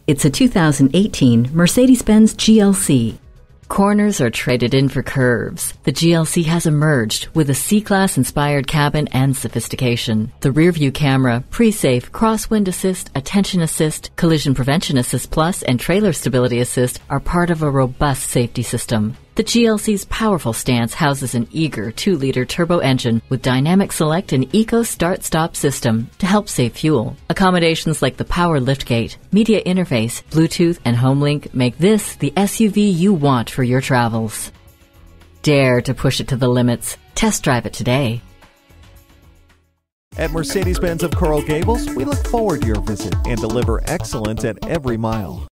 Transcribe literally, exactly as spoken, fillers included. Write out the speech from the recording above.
It's a two thousand eighteen Mercedes-Benz G L C. Corners are traded in for curves. The G L C has emerged with a C-Class inspired cabin and sophistication. The rear-view camera, pre-safe, crosswind assist, attention assist, collision prevention assist plus, and trailer stability assist are part of a robust safety system. The G L C's powerful stance houses an eager two liter turbo engine with dynamic select and eco start-stop system to help save fuel. Accommodations like the power liftgate, media interface, Bluetooth, and HomeLink make this the S U V you want for your travels. Dare to push it to the limits. Test drive it today. At Mercedes-Benz of Coral Gables, we look forward to your visit and deliver excellence at every mile.